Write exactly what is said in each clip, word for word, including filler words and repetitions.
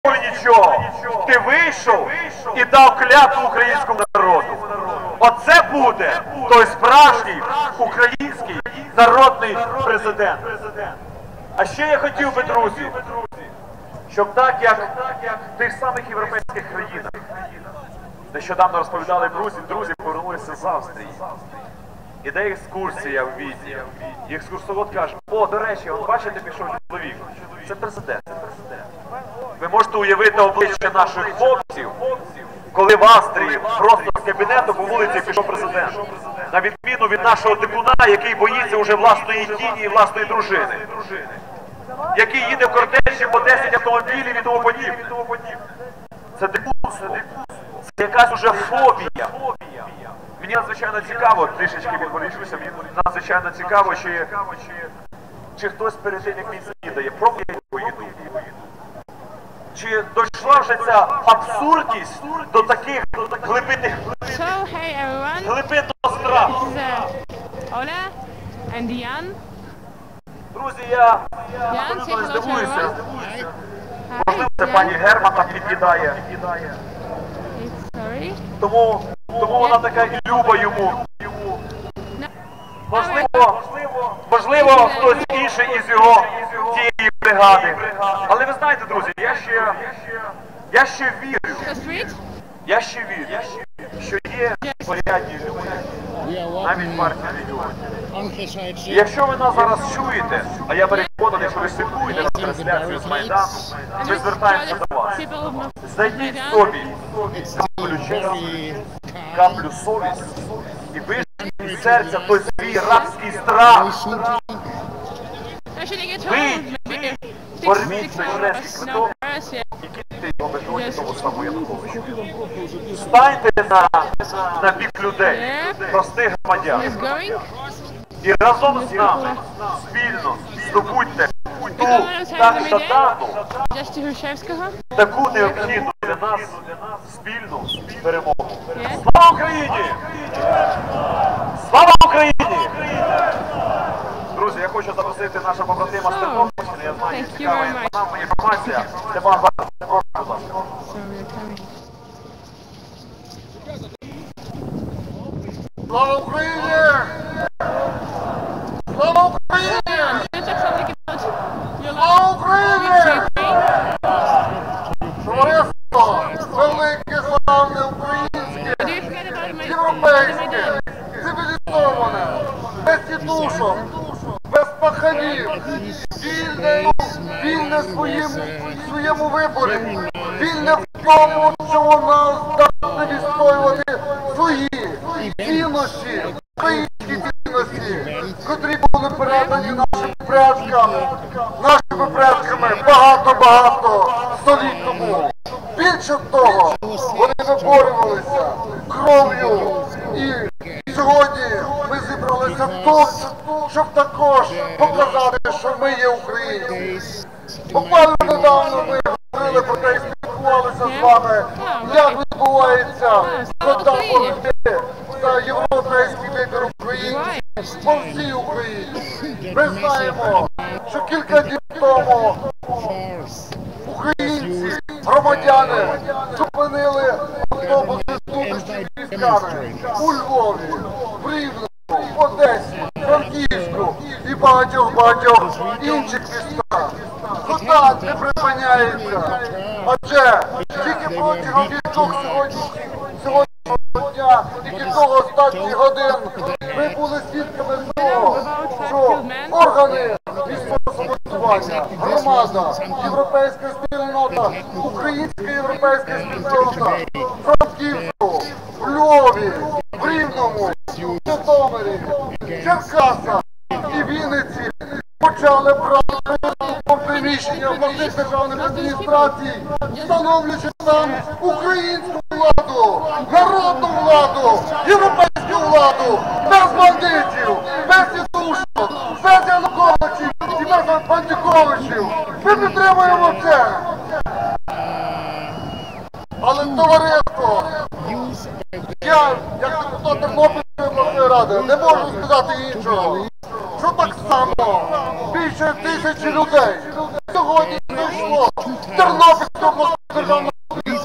нічого. Ти вийшов і дав клятву українському народу. Оце буде той справжній український народний президент. А ще я хотів би, друзі, щоб так, як в тих самих європейських країнах, нещодавно розповідали друзі, друзі повернулися з Австрії. Іде екскурсія в Відні. І екскурсовод каже: о, до речі, от бачите, пішов чоловік. Це президент. Ви можете уявити обличчя наших хлопців, коли в Австрії просто з кабінету по вулиці пішов президент. На відміну від нашого дикуна, який боїться уже власної тіні і власної дружини. Який їде в кортежі по десять автомобілів і тому подібне. Це дикунство. Це якась уже фобія. Мені надзвичайно цікаво, трішечки відволічуся, мені надзвичайно цікаво, чи, чи хтось перед тим, як він снідає, пробує його їду. Чи дійшла вже ця абсурдність до таких глибинних, So, hey everyone, глибинного страху? this is uh, Ola and Jan. Друзі, я Jan, абсолютно не say hello to здивуюся. everyone. Можливо, це Hi, пані Jan. Герман так під'їдає. It's sorry. Тому, тому вона така і люба йому. No. Можливо, можливо, хтось інший із його тієї бригади. Але ви знаєте, друзі, я ще, я ще вірю, Just read. я ще вірю, що є порядні люди, навіть партія регіонів. І якщо ви нас зараз чуєте, а я переконаний, що ви слідкуєте на трансляцію з Майдану, ми звертаємося до вас. Знайдіть собі каплю честі, каплю совісті і виждіть від серця той свій рабський страх. Вийдіть, порвіть той членський квиток і киньте його бетоні тому самому Януковичу. Станьте на, на бік людей, простих громадян. І разом з нами, спільно, здобудьте ту так жадану, таку необхідну для нас спільну перемогу. Слава Україні! Слава Україні! Друзі, я хочу запросити нашого побратима з Тернопільщини. Я знаю, що цікава інформація. Степан Барбар, прошу, будь ласка. Слава Україні! Слава Україні! Слава Україні! Товариство, велике, славне, українське, європейське, цивілізоване, без тітушок, без паханів, вільне, вільне своїм, своєму виборі, вільне в тому, що вона здатна відстоювати свої цінності, українські цінності, котрі були передані нашим предкам, нашими предками багато-багато століть тому. Більше того, вони виборювалися кров'ю, і сьогодні ми зібралися тут, щоб також показати, що ми є українці. Буквально недавно ми говорили про те і спілкувалися з вами, як відбувається хода боротьби за європейський вибір українців по всій Україні. Ми знаємо, що кілька днів тому українці, громадяни зупинили автобуси з внутрішніми військами у Львові, в Рівному, в Одесі, Франківську і багатьох-багатьох інших містах. Хода не припиняється, адже тільки протягом кількох сьогоднішнього дня і кількох останніх годин ми були свідками того, що органи місцевого самоврядування, громада, європейська спільнота, українська європейська спільнота, в Франківську, в Львові, в Рівному, в Житомирі, Черкасах і Вінниці почали брати в приміщення обласних державних адміністрацій, встановлюючи там українську владу, народну владу, європейську владу, без бандитів, без тітушок, без Януковичів і без Бандюковичів. Ми підтримуємо це. Але, товариство, я, як депутат Тернопільської обласної ради, не можу сказати іншого, що так само більше тисячі людей сьогодні прийшло в Тернопільську обласну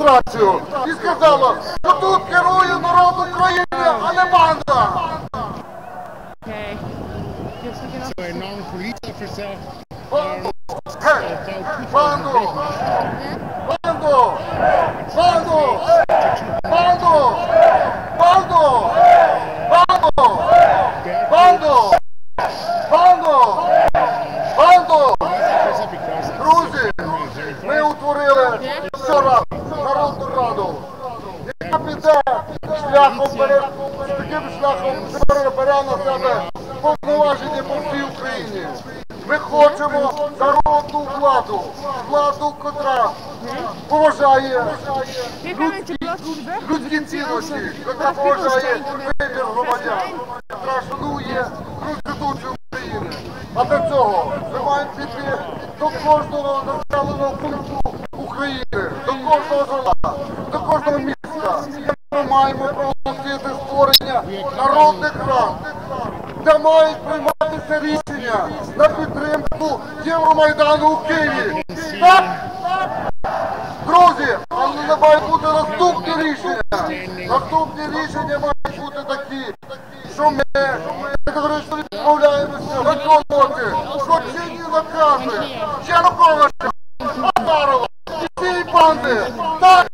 демонстрацію і сказала, що тут керує народ України, а не банда. Okay. Just looking up. So a non-police officer Банду! about Гей! people Банду! in Britain. Банду! Банду! Банду! Банду! Банду! Банду! Банду! Банду! Because Друзі, ми утворили вчора Народну Раду, яка піде шляхом перед таким шляхом, тепер бере на себе повноваження по всій Україні. Ми хочемо народну владу, владу, котра поважає We're going to block the birth. людські цінності, яка поважає вибір громадян, яка шанує Конституцію України. А для цього ми маємо піти до кожного населеного пункту України, до кожного села, до кожного міста. Ми маємо проголосити створення народних рад, де мають прийматися рішення на підтримку Євромайдану у Києві. Так? Друзі, але не мають бути наступні рішення. Наступні рішення мають бути такі, що ми категорично відмовляємося виконувати злочинні накази Януковича, Азарова і цієї банди. Так?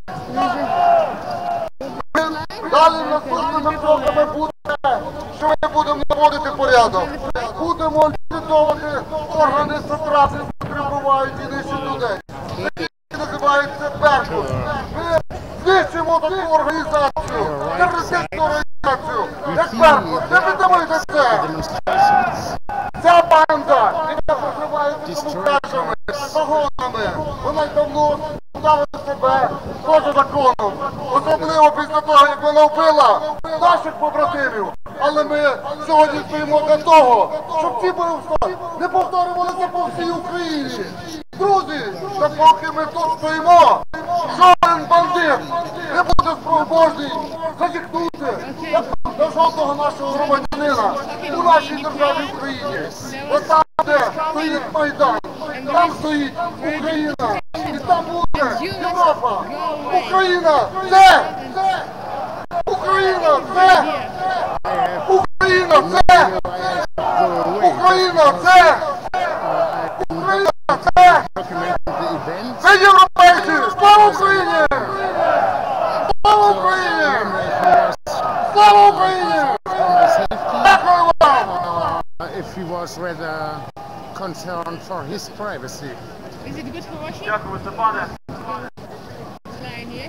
Далі наступними кроками буде, що ми будемо наводити порядок. Будемо ліквідовувати органи сатрапів, які прибувають і нищать людей. Називається Беркут. Ми знищимо таку організацію, терористичну організацію, як Беркут. Не підтримуйте це! Ця банда, яка прикривається камуфляжами, погонами, вона й давно ставила себе поза законом. Особливо після того, як вона вбила наших побратимів. Але ми сьогодні стоїмо для того, щоб ці вбивства не повторювалися по всій Україні. Друзі, допоки ми тут стоїмо, жоден бандит не буде спроможний зазіхнути до жодного нашого громадянина у нашій державі Україні. От там, де стоїть Майдан, там стоїть Україна, і там буде Європа. Україна – це! Україна – це! Україна – це! Україна – це! Україна – це! Це європейці! Слава Україні! Слава Україні! Слава Україні! Дякую вам! If he was rather concerned for his privacy. Is it good for washing? Дякую, Степане. Line here.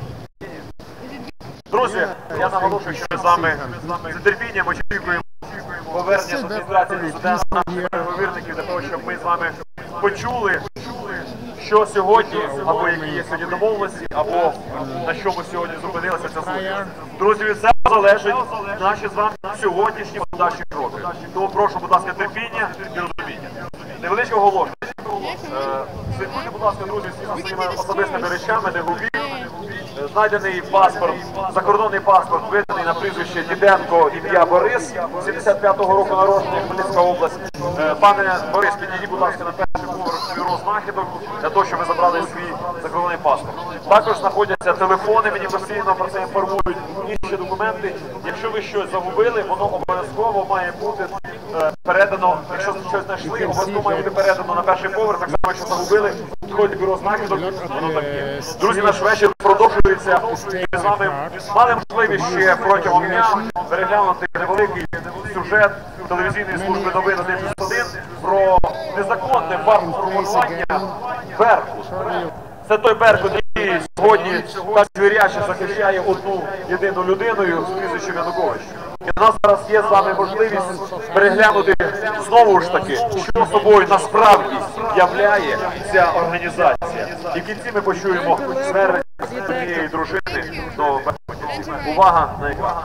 Друзі, я наголошую, що ми з вами з нетерпінням очікуємо повернення з адміністрації президента наших переговірників для того, щоб ми з вами почули, що сьогодні, або які є сьогодні домовленості, або на чому сьогодні зупинилася ця зустріч. Друзі, від цього залежить наші з вами сьогоднішні подальші кроки. Тому прошу, будь ласка, терпіння і розуміння. Невеличке оголошення. Слідкуйте, будь ласка, друзі, всі за своїми особистими речами, не губіть. Знайдений паспорт, закордонний паспорт, виданий на прізвище Діденко, ім'я Борис, сімдесят п'ятого року народження, Хмельницька область. Пане Борис, підійдіть, будь ласка, на перший поверх бюро знахідок, для того, щоб ви забрали свій закордонний паспорт. Також знаходяться телефони, мені постійно про це інформують, інші документи. Якщо ви щось загубили, воно обов'язково має бути передано, якщо щось знайшли, обов'язково має бути передано на перший поверх, так само, якщо загубили, підходить бюро знахідок, воно так є. Друзі, наш вечір продовжується. Ми з вами мали можливість ще протягом дня переглянути невеликий сюжет телевізійної служби новин один плюс один про незаконне формування Беркут. Це той Беркут, який сьогодні так звіряче захищає одну єдину людиною з прізвищем Янукович. І у нас зараз є з вами можливість переглянути знову ж таки, що собою насправді являє ця організація. І в кінці ми почуємо звернення цієї дружини до Беркутів. Увага на екран.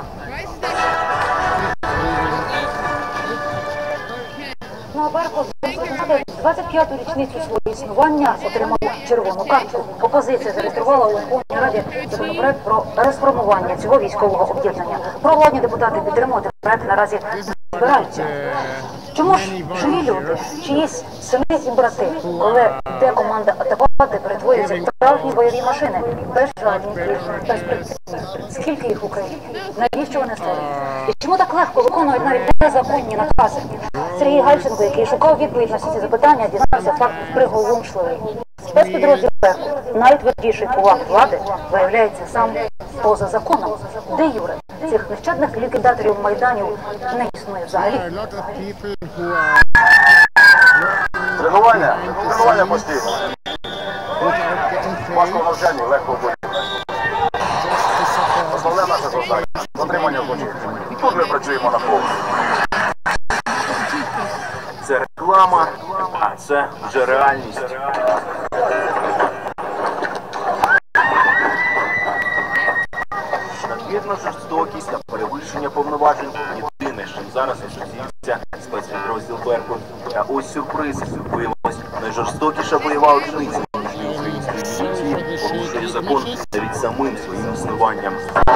Ну, Беркут двадцять п'яту річницю свого існування отримав червону карту. Опозиція зареєструвала у Верховній Раді законопроект про розформування цього військового об'єднання. Провладні депутати підтримувати проект наразі не збираються. Чому ж живі люди, чиїсь сини і брати, коли йде команда атакувати, перетворюються в справжні бойові машини, безжальні, безпрецедентні? Скільки їх в Україні? Навіщо вони створюють? І чому так легко виконують навіть незаконні накази? Сергій Гальченко, який шукав відповідь на всі ці запитання, дізнався факт приголомшливий. Спецпідрозділ «Беркут», найтвердіший кулак влади, виявляється сам поза законом. Де юре? Цих нещадних ліквідаторів Майданів не існує взагалі. Тренування, тренування постійно. Важко навчання, легко буде. Основне наше завдання – отримання злочинців. Тут ми працюємо на повну. Це реклама, а це вже реальність. Надмірна жорстокість та перевищення повноважень – єдине, що зараз асоціюється спецпідрозділ «Беркут». Та ось сюрприз. Виявилось, найжорстокіша бойова одиниця української міліції порушує закон навіть самим своїм існуванням.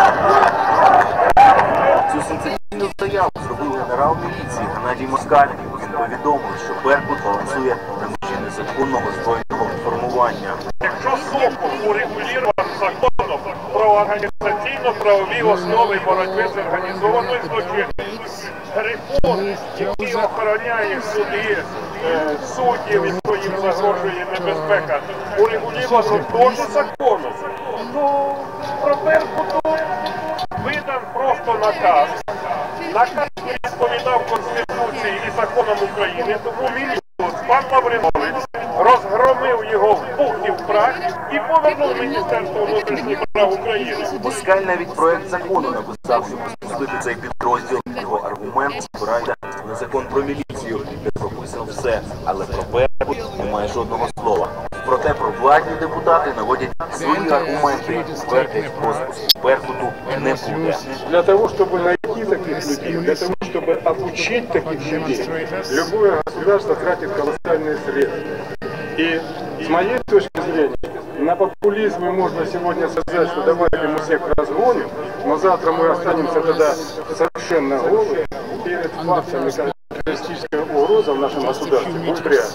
Цю сенсаційну заяву зробив генерал міліції Геннадій Москаль. Він повідомив, що «Беркут» балансує на межі незаконного збройного формування. Якщо Сокол урегулював законом про організаційно-правові основи боротьби з організованою злочинністю, реформ, який охороняє суди, е, суддів, і їм загрожує небезпека, урегулював теж законом, то про Беркуту видан просто наказ. Наказ не відповідав Конституції і законам України, тому міліцію пан Лавринович розгромив його в пух і в прах і повернув Міністерство внутрішніх справ України. Москаль навіть проект закону написав, щоб розпустити цей підрозділ. Його аргумент спирається на закон про міліцію, де прописано все, але про Беркут немає жодного слова. Проте провладні депутати наводять свої аргументи. Твердять, розпуску Беркуту не буде. Для того, чтобы найти таких людей, для того, чтобы обучить таких людей, любое государство тратит колоссальные средства. И с моей точки зрения, на популизме можно сегодня сказать, что давайте мы всех разгоним, но завтра мы останемся тогда совершенно голые перед фактами, когда террористическая угроза в нашем государстве будет реальна.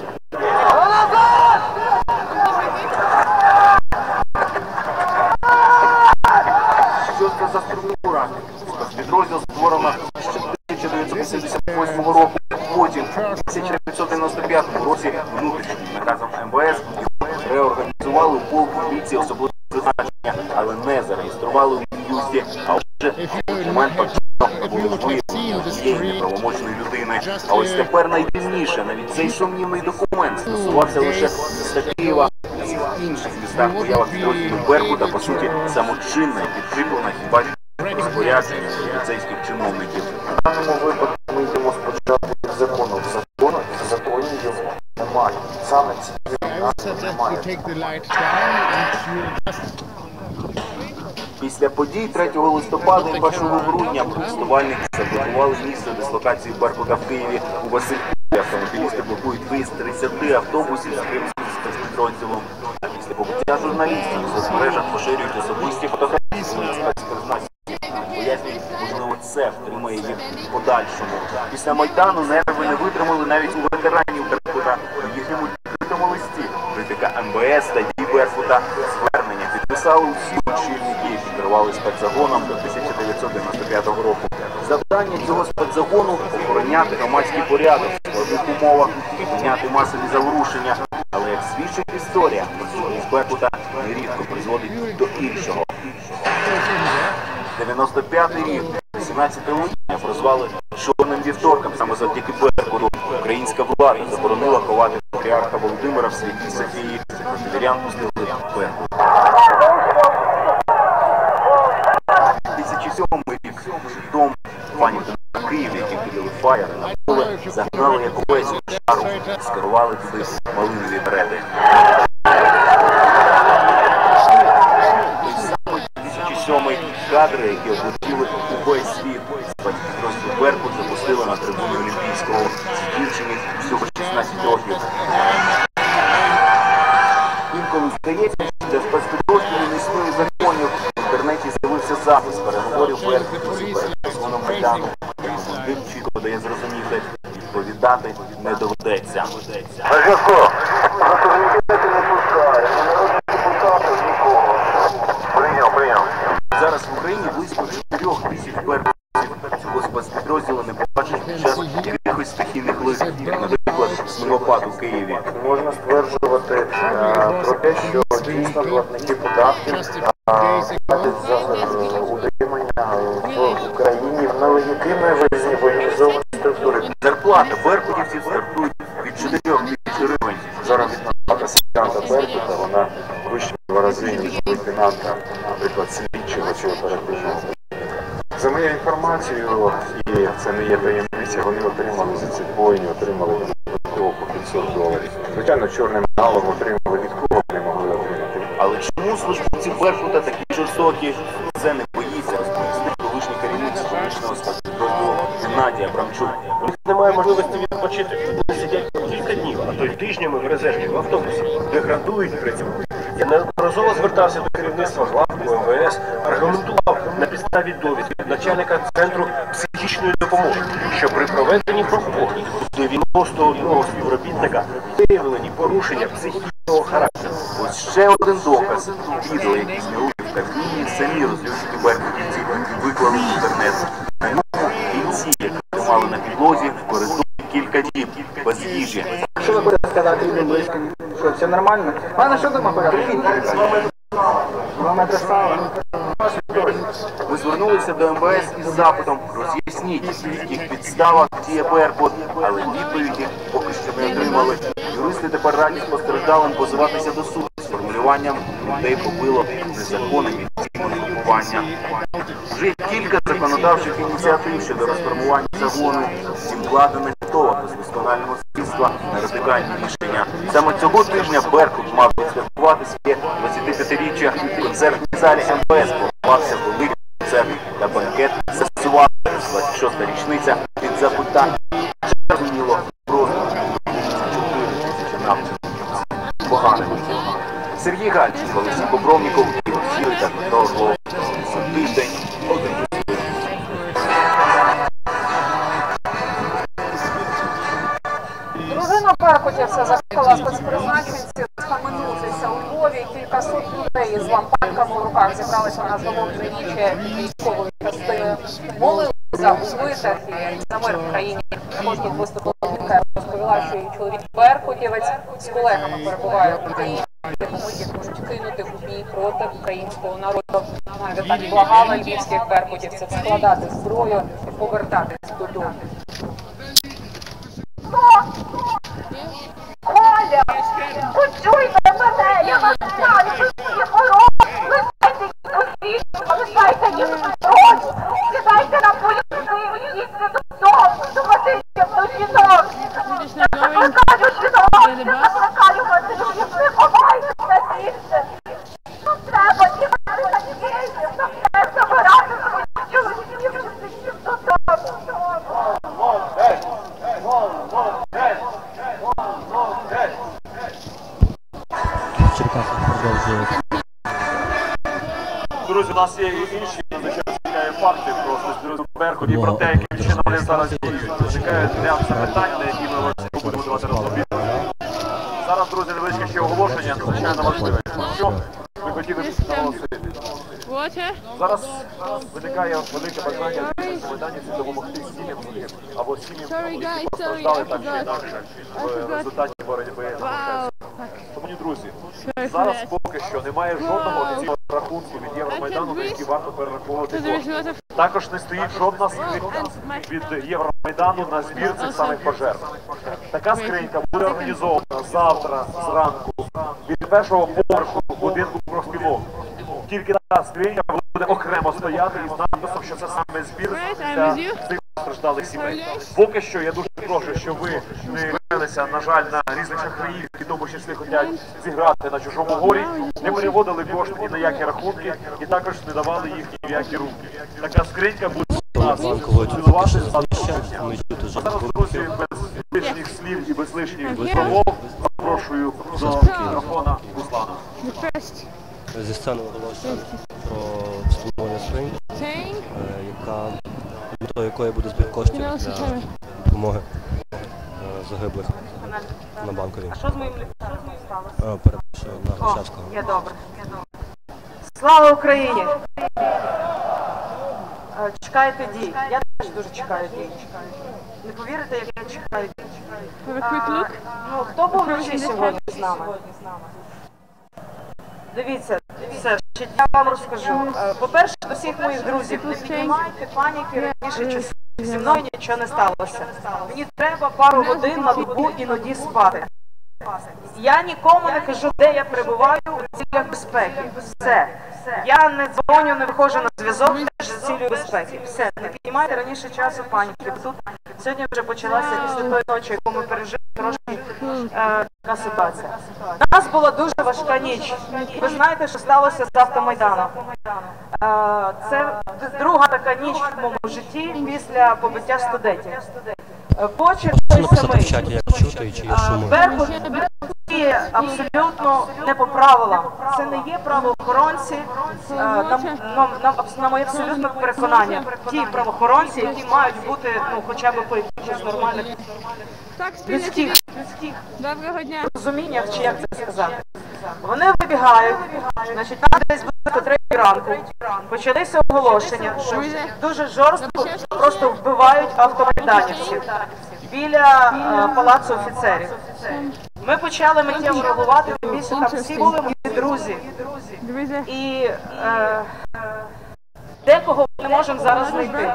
Що це за структура? Спецпідрозділ створено ще тисяча дев'ятсот вісімдесят восьмого року. Потім у тисяча дев'ятсот дев'яносто п'ятому році внутрішнім наказом ем ве ес його реорганізували у полк міліції особливого призначення, але не зареєстрували у Мін'юсті, а вже документ фактично було виявлено цієї неправомочної людини. А ось тепер найдивніше, навіть цей сумнівний документ стосувався лише міста Києва. У всіх інших містах поява підрозділів Беркута, по суті, самочинна і підкріплена хіба розпорядження поліцейських чиновників. В даному випадку ми йдемо спочатку від закону в закону, в законі його немає. Саме цієї назви немає. Після подій третього листопада і першого грудня протестувальники заблокували місце дислокації Беркута в Києві у Васильківці. Автомобілісти блокують виїзд тридцяти автобусів з кримським спецпідрозділом. А після побиття журналістів у соцмережах поширюють особисті фотографії спецпризначення. Пояснюють, можливо, це втримає їх в подальшому. Після Майдану нерви не витримали навіть у ветеранів Беркута. У їхньому відкритому листі критика ем ве ес та дій Беркута звернення підписали усі очільники, які керували спецзагоном до тисяча дев'ятсот дев'яносто п'ятого року. Завдання цього спецзагону – охороняти громадський порядок в складних умовах і підняти масові заворушення. Але, як свідчить історія, присутність Беркута нерідко призводить до іншого. дев'яносто п'ятий рік, вісімнадцяте липня, прозвали «Чорним вівторком». Саме завдяки Беркуту українська влада заборонила ховати патріарха Володимира в Святій Софії, проти вірян пустили Беркут. дві тисячі сьомий рік дом пані в Києві, які кидали фаєри на поле, загнали як овець у шару і скерували туди малинові берети. дві тисячі сьомий кадри, які облетіли увесь світ. Спецпідрозділ Беркут запустили на трибуну Олімпійського. Цій дівчині всього шістнадцять років. Інколи здається, що для спецпідрозділів не існує законів. В інтернеті з'явився запис переговорів Беркуту перед Майдану. Майдану. Чітко дає зрозуміти відповідальність. відповідати не доведеться. На зв'язку. На турнікети не пускає. Народних депутатів нікого. Прийняв, прийняв. Зараз в Україні близько чотирьох тисяч беркутів. Цього спецпідрозділу не побачить під час якихось стихійних лихів, як, наприклад, снігопад у Києві. Можна стверджувати е, про те, що дійсно платники податків е, платять за е, утримання в Україні в нелегітимної визнаній воєнізованій структури. Зарплата беркутівців стартують від чотирьох тисяч гривень. Заробітна плата сержанта Беркута, вона вища в два рази, ніж лейтенанта, наприклад, слідчого чи оперативного. За моєю інформацією, і це не є таємниця, вони отримали за ці воїни, отримали додатково по п'ятсот доларів. Звичайно, чорним налом отримали, від кого вони могли отримати. Але чому службовці Беркута такі жорстокі? Це не боїться розповісти колишній керівник столичного спецпідрозділу Геннадій Абрамчук. У них немає можливості відпочити. Вони сидять кілька днів, а то й тижнями в резерві в автобусі, деградують при цьому. Я неодноразово звертався до керівництва главку ем ве ес, аргументував на підставі довідки начальника Центру психічної допомоги, що при проведенні проходу дев'яносто одного співробітника виявлені порушення психічного характеру. Ось ще один доказ. Відео, які зняли в Кабміні, самі розлючені беркутівці виклали в інтернет. На ньому бійці, які тримали на підлозі в коридорі кілька діб, без їжі. Що ви хочете сказати людям близьким? Що, все нормально? Пане, що дома пока? Привіт. Мама писала. Ми звернулися до ем ве ес із запитом роз'ясніть, в яких підставах діє Беркут, але відповіді поки що не отримали. Юристи тепер радять постраждалим позиватися до суду з формулюванням «людей побило незаконне міліційне групування». Вже кілька законодавчих ініціатив щодо розформування загону, втім влада не готова до досконального слідства на радикальні рішення. Саме цього тижня Беркут мав відсвяткувати своє двадцятип'ятиріччя. В концертній залі ем ве ес планувався великий концерт та банкет. Засувала двадцять шоста річниця від запитань. Зрозуміло, просто чотири тисячі напрямків. Поганим. Сергій Гальченко, Олексій Бобровніков, Ігор Сірий та Дмитро Орлов. Тиждень, один плюс. Дружина беркутівця закликала спецпризначенців схаменутися у Львові. Кількасот людей із лампадками в руках зібралися на жолобне віче військової частини. Молилися у витахі за мир в країні. Також тут виступила жінка, розповіла, що її чоловік беркутівець з колегами перебуває в Україні, тому їх можуть кинути у бій проти українського народу. Навіть так благала львівських беркутівців складати зброю і повертатись додому. Коля, почуйте мене, я вас знаю, ви всі хороші, лишайте їх освіту, лишайте їх зброю, сідайте на поїзди, їдьте додому, до матинців, до жінок. Я закликаю жінок, я закликаю матинців, не ховайтеся більше. Нам треба тікати на дітей, нам треба забирати своїх чоловіків, всіх додому. Друзі, у нас є і інші надзвичайно факти про спецпідрозділ Беркут і про те, яким чином вони зараз діють. Виникають ряд запитань, на які ми вас будемо давати розповідати. Зараз, друзі, невеличке ще оголошення, надзвичайно важливе. Що ми хотіли б наголосити? Зараз виникає велике бажання Майдані допомогти сім'ям злим або сім'ям, які постраждали так чи інакше в результаті боротьби на Мошенську. Тому, друзі, зараз поки що немає жодного офіційного рахунку від Євромайдану, на який варто перераховувати кошти. Також не стоїть жодна скринька від Євромайдану на збір цих самих пожертв. Така скринька буде організована завтра зранку від першого поверху будинку профспілок. Тільки та скринька буде окремо стояти із надписом, що це саме збір для цих постраждалих сімей. Поки що я дуже прошу, щоб ви не вилися, на жаль, на різних шахраїв, які в тому числі хочуть зіграти на чужому горі, не переводили кошти ні на які рахунки і також не давали їх ні в які руки. Така скринька буде нас цілувати за А зараз, друзі, без лишніх слів і без лишніх промов запрошую до мікрофона Руслана. Зі сцени оголошую про встановлення скринь, яка, метою якої буде збір коштів для допомоги загиблих на Банковій. А що з моїм ліхтарем сталося? Е, Перепрошую, на Грушевського. Є добре. Слава Україні! Е, Чекайте дій. Я теж дуже чекаю дій. Не повірите, як я чекаю дій. А, ну, хто був вночі сьогодні з нами? Дивіться, все, я вам розкажу. Е, По-перше, до всіх моїх друзів, не піднімайте паніки раніше часу. Зі мною нічого не сталося. Мені треба пару годин на добу іноді спати. Я нікому не кажу, де я перебуваю у цілях безпеки. Все. Я не дзвоню, не виходжу на зв'язок теж з цілею безпеки. Все. Не піднімайте раніше часу паніки. Тут сьогодні вже почалася після тої ночі, яку ми пережили, трошки е, така ситуація. У нас була дуже важка ніч. Ви знаєте, що сталося з Автомайданом. Е, це друга така ніч в моєму житті після побиття студентів. Почерк той самий. В чаті, як чути, чи є шуми. Беркут діє абсолютно не по правилам. Це не є правоохоронці, е, на, на, на, на моє абсолютне переконання. Ті правоохоронці, які мають бути, ну, хоча б по якихось нормальних людських Доброго дня. розуміннях, чи як це сказати. Вони вибігають, значить, там десь близько третій ранку почалися оголошення, що дуже жорстко просто вбивають автомайданівців біля е, палацу офіцерів. Ми почали миттєво реагувати, тим більше там всі були мої друзі. І е, декого ми не можемо зараз знайти.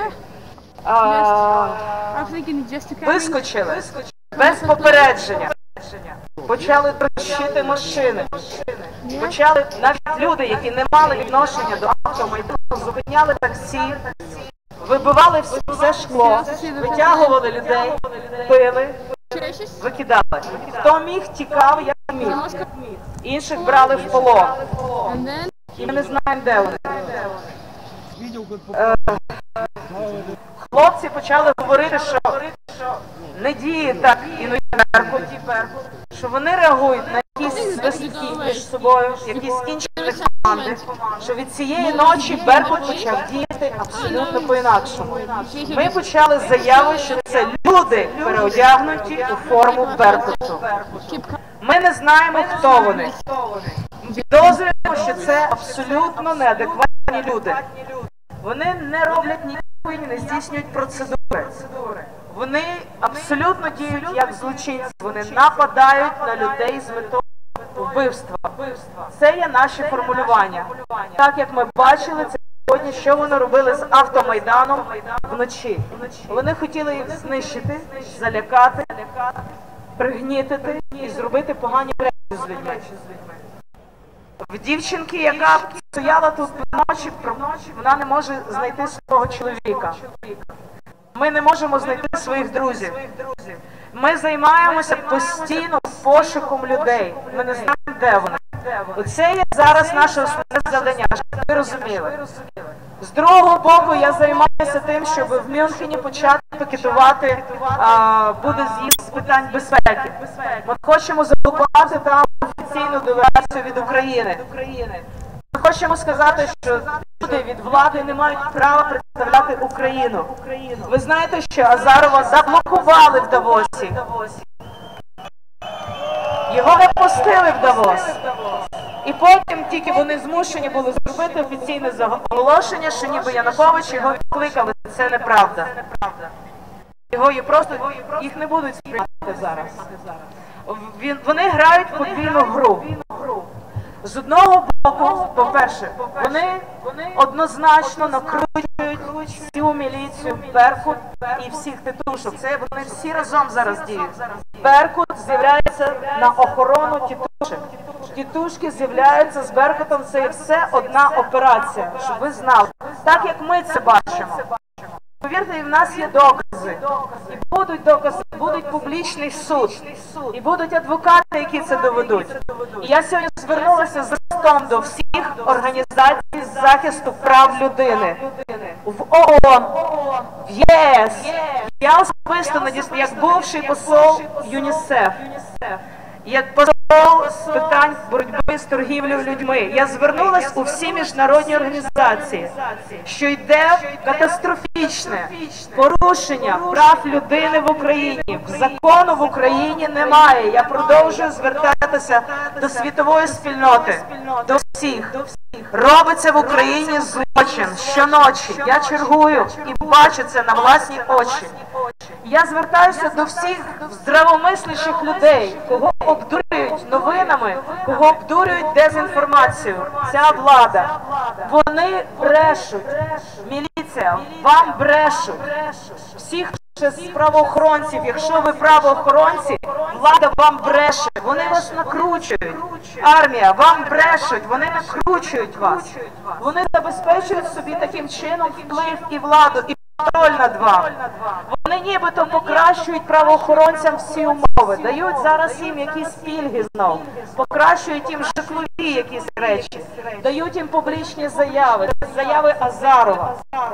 А, вискочили без попередження. Почали трощити машини. Почали навіть люди, які не мали відношення до автомайдану, зупиняли таксі, вибивали все шкло, витягували людей, пили, викидали. Хто міг, тікав, як міг. Інших брали в полон. І ми не знаємо, де вони. Е, хлопці почали говорити, що не діє так іноді Беркут, що вони реагують на якісь свистки між собою, якісь інші команди, що від цієї ночі Беркут почав діяти абсолютно по-інакшому. Ми почали з заяви, що це люди переодягнуті у форму Беркуту. Ми не знаємо, хто вони. Підозрюємо, що це абсолютно неадекватні люди. Вони не роблять ніякої, не здійснюють процедури. Вони абсолютно діють як злочинці. Вони нападають на людей з метою вбивства. Це є наші формулювання. Так як ми бачили це сьогодні, що вони робили з Автомайданом вночі. Вони хотіли їх знищити, залякати, пригнітити і зробити погані речі з людьми. В дівчинки, яка стояла тут вночі, вона не може знайти свого чоловіка. Ми не можемо знайти своїх друзів. Ми займаємося постійно пошуком людей. Ми не знаємо, де вони. Оце є зараз наше основне завдання, щоб ви розуміли. З другого боку, я займаюся тим, щоб в Мюнхені почати пікетувати, а, буде з'їзд з питань безпеки. Ми хочемо заблокувати там офіційну делегацію від України. Ми хочемо сказати, що люди від влади не мають права представляти Україну. Ви знаєте, що Азарова заблокували в Давосі. Його не пустили в Давос. І потім тільки вони змушені були зробити офіційне оголошення, що ніби Янукович його відкликали. Це неправда. Його є просто, їх не будуть сприймати зараз. Він, вони грають подвійну гру. З одного боку, по-перше, вони однозначно накручують всю міліцію, Беркут і всіх тітушок. Це вони всі разом зараз діють. Беркут з'являється на охорону тітушок. Тітушки з'являються з Беркутом, це все одна операція, щоб ви знали. Так як ми це бачимо. Повірте, і в нас є докази. І будуть докази, будуть публічний суд. І будуть адвокати, які це доведуть. І я сьогодні звернулася з листом до всіх організацій з захисту прав людини. В ООН, в ЄС. Я особисто надіслала, як бувший посол ЮНІСЕФ. як посол з питань боротьби з торгівлею людьми. Я звернулась у всі міжнародні організації, що йде катастрофічне порушення прав людини в Україні. Закону в Україні немає. Я продовжую звертатися до світової спільноти, до всіх. Робиться в Україні злочин щоночі. Я чергую і бачу це на власні очі. Я звертаюся до всіх здравомислячих людей, кого обдурюють новинами, кого обдурюють дезінформацією. Ця влада. Вони брешуть. Міліція, вам брешуть. Всіх з правоохоронців, якщо ви правоохоронці, влада вам бреше, вони вас накручують. Армія, вам брешуть, вони накручують вас. Вони забезпечують собі таким чином вплив і владу, і контроль над вами. Вони нібито покращують правоохоронцям всі умови, дають зараз їм якісь пільги знову, покращують їм житлові якісь речі, дають їм публічні заяви, заяви Азарова.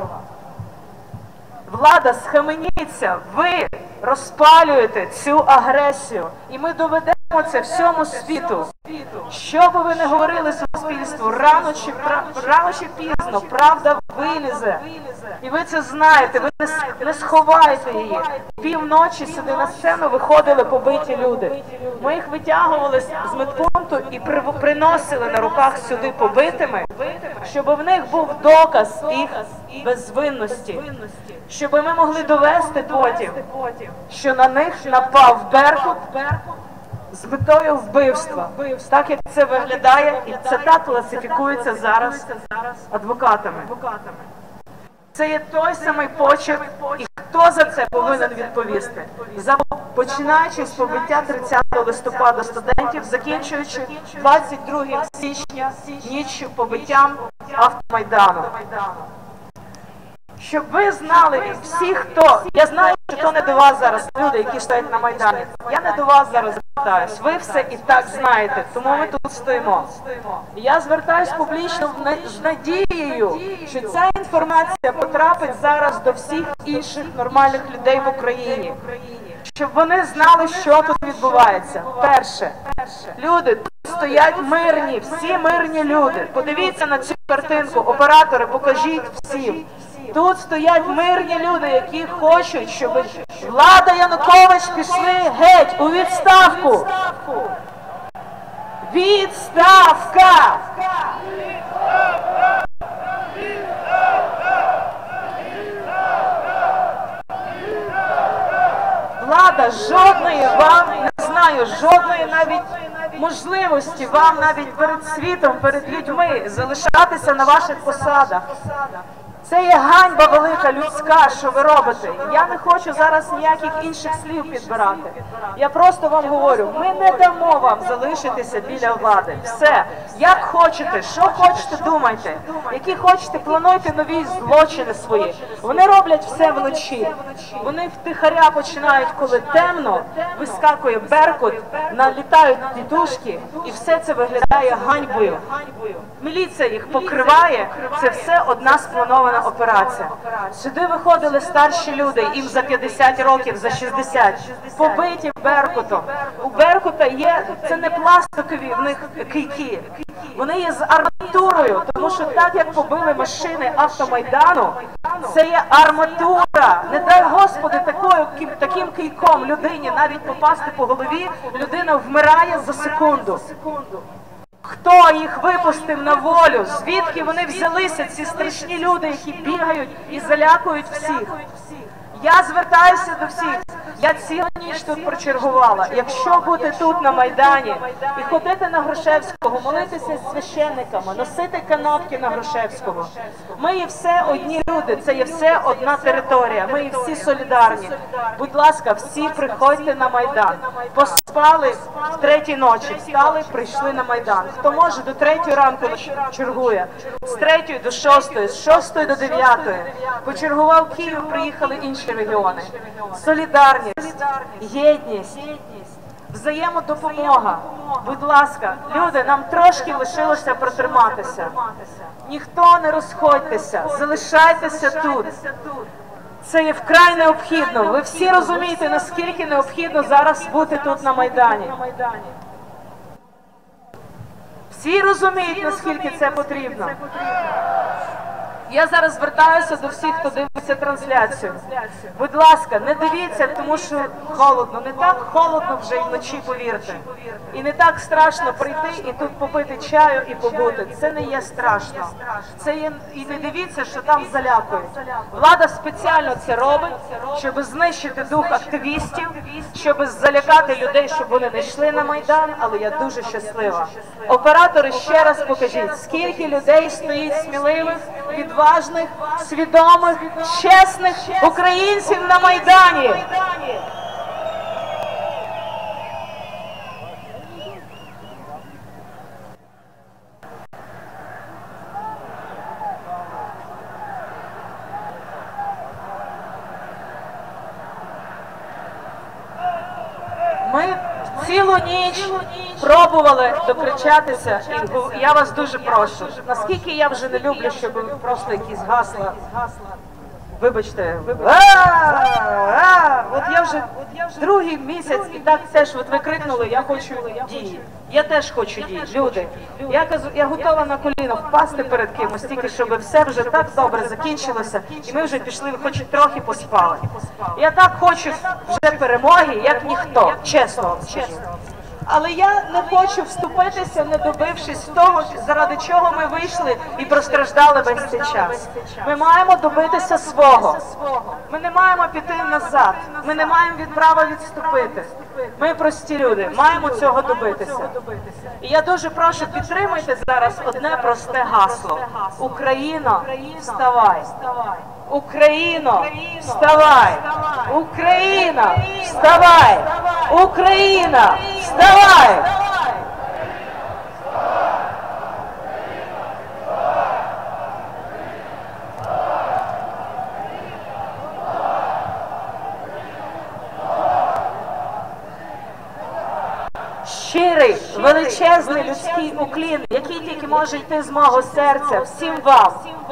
Влада, схаменіться, ви розпалюєте цю агресію, і ми доведемо це всьому світу. Що би ви не говорили суспільству, рано чи, рано чи пізно правда вилізе. І ви це знаєте, ви не, не сховаєте її. Півночі сюди на сцену виходили побиті люди. Ми їх витягували з медпункту і при, приносили на руках сюди побитими, щоб в них був доказ їх безвинності. Щоб ми могли довести потім, що на них напав Беркут з метою вбивства. Так як це виглядає, і це так класифікується зараз адвокатами. Це є той самий почерк, і хто за це повинен відповісти? За, починаючи з побиття тридцятого листопада студентів, закінчуючи двадцять другого січня ніччю побиттям Автомайдану. Щоб ви знали, всі, хто... Я знаю, що то не до вас зараз люди, які стоять на Майдані. Я не до вас зараз звертаюсь. Ви все і так знаєте, тому ми тут стоїмо. Я звертаюсь публічно з надією, що ця інформація потрапить зараз до всіх інших нормальних людей в Україні. Щоб вони знали, що тут відбувається. Перше. Люди тут стоять мирні, всі мирні люди. Подивіться на цю картинку. Оператори, покажіть всім. Тут стоять мирні люди, які хочуть, щоб влада Янукович пішли геть у відставку. Відставка! Влада жодної вам, не знаю, жодної навіть можливості вам навіть перед світом, перед людьми залишатися на ваших посадах. Це є ганьба велика, людська, що ви робите. Я не хочу зараз ніяких інших слів підбирати. Я просто вам говорю, ми не дамо вам залишитися біля влади. Все. Як хочете, що хочете, думайте. Які хочете, плануйте нові злочини свої. Вони роблять все вночі. Вони втихаря починають, коли темно, вискакує Беркут, налітають тітушки, і все це виглядає ганьбою. Міліція їх покриває, це все одна спланована операція. Сюди виходили старші люди, їм за п'ятдесят років, за шістдесят, побиті Беркутом. У Беркута є, це не пластикові в них кийки, вони є з арматурою, тому що так як побили машини Автомайдану, це є арматура. Не дай Господи такою, таким кийком людині навіть попасти по голові, людина вмирає за секунду. Хто їх випустив на волю? Звідки вони взялися, ці страшні люди, які бігають і залякують всіх? Я звертаюся до всіх. Я цілу ніч тут прочергувала. Якщо бути тут на Майдані і ходити на Грушевського, молитися з священниками, носити канапки на Грушевського. Ми є все одні люди, це є все одна територія. Ми є всі солідарні. Будь ласка, всі приходьте на Майдан. Поспали в третій ночі, встали, прийшли на Майдан. Хто може, до третьої ранку чергує. З третьої до шостої, з шостої до дев'ятої. Почергував Київ, приїхали інші регіони. Солідарність, єдність, взаємодопомога. Будь ласка, люди, нам трошки лишилося протриматися. Ніхто не розходьтеся, залишайтеся тут. Це є вкрай необхідно. Ви всі розумієте, наскільки необхідно зараз бути тут на Майдані. Всі розуміють, наскільки це потрібно. Я зараз звертаюся до всіх, хто дивиться трансляцію. Будь ласка, не дивіться, тому що холодно. Не так холодно вже й вночі, повірте. І не так страшно прийти і тут попити чаю і побути. Це не є страшно. Це є... І не дивіться, що там залякують. Влада спеціально це робить, щоб знищити дух активістів, щоб залякати людей, щоб вони не йшли на Майдан, але я дуже щаслива. Оператори, ще раз покажіть, скільки людей стоїть сміливих, відважних, свідомих, чесних українців на Майдані. Ми цілу ніч пробували докричатися, і я вас дуже прошу. Наскільки я вже не люблю, щоб просто якісь гасла, вибачте, а-а-а, от я вже другий місяць і так теж, от ви крикнули, я хочу дії. Я теж хочу дії, люди. Я кажу, я готова на коліно впасти перед кимось, тільки щоб все вже так добре закінчилося, і ми вже пішли, хоч трохи поспали. Я так хочу вже перемоги, як ніхто, чесно вам скажу. Але я не хочу вступитися, не добившись того, заради чого ми вийшли і простраждали весь цей час. Ми маємо добитися свого. Ми не маємо піти назад. Ми не маємо від права відступити. Ми прості люди, маємо цього добитися. І я дуже прошу, підтримуйте зараз одне просте гасло. Україно, вставай! Україно, вставай! Україна, вставай! Україна, вставай! Щирий, величезний людський уклін, який тільки може йти з мого серця, всім вам.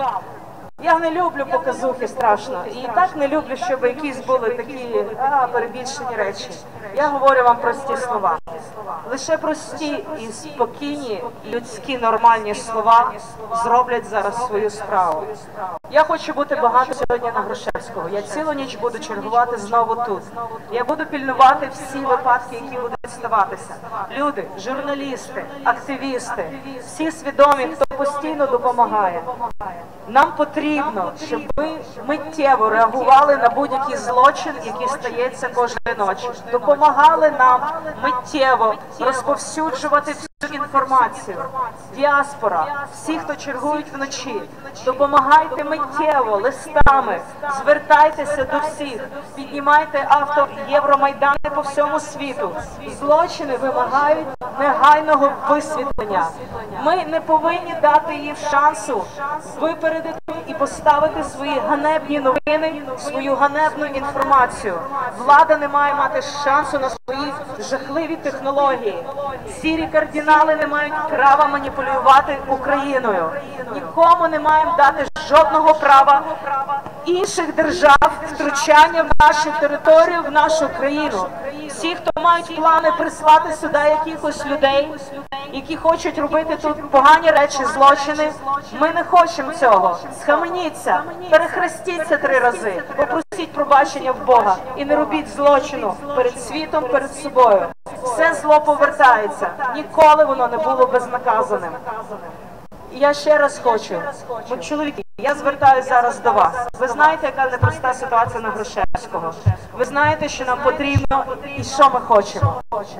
Я не люблю показухи страшно. І так не люблю, щоб якісь були такі а, перебільшені речі. Я говорю вам прості слова. Лише прості і спокійні, людські, нормальні слова зроблять зараз свою справу. Я хочу бути багато сьогодні на Грушевського. Я цілу ніч буду чергувати знову тут. Я буду пільнувати всі випадки, які будуть ставатися. Люди, журналісти, активісти, всі свідомі, хто постійно допомагає. Нам потрібно, щоб ви миттєво реагували на будь-який злочин, який стається кожної ночі. Допомагали нам миттєво розповсюджувати всю інформацію. Діаспора, всі, хто чергують вночі, допомагайте миттєво, листами, звертайтеся до всіх, піднімайте авто Євромайдани по всьому світу. Злочини вимагають негайного висвітлення. Ми не повинні дати їм шансу випередити і поставити свої ганебні новини, свою ганебну інформацію. Влада не має мати шансу на свої жахливі технології. Сірі кардинали не мають права маніпулювати Україною. Нікому не маємо дати жодного права інших держав втручання в нашу територію, в нашу країну. Всі, хто мають плани прислати сюди якихось людей, які хочуть робити тут погані речі, злочини, ми не хочемо цього. Схаменіться, перехрестіться три рази, попросіть пробачення в Бога і не робіть злочину перед світом, перед собою. Все зло повертається, ніколи воно не було безнаказаним. І я ще раз хочу, ну, чоловіки, я звертаюся зараз до вас. Ви знаєте, яка непроста ситуація на Грушевського. Ви знаєте, що нам потрібно і що ми хочемо.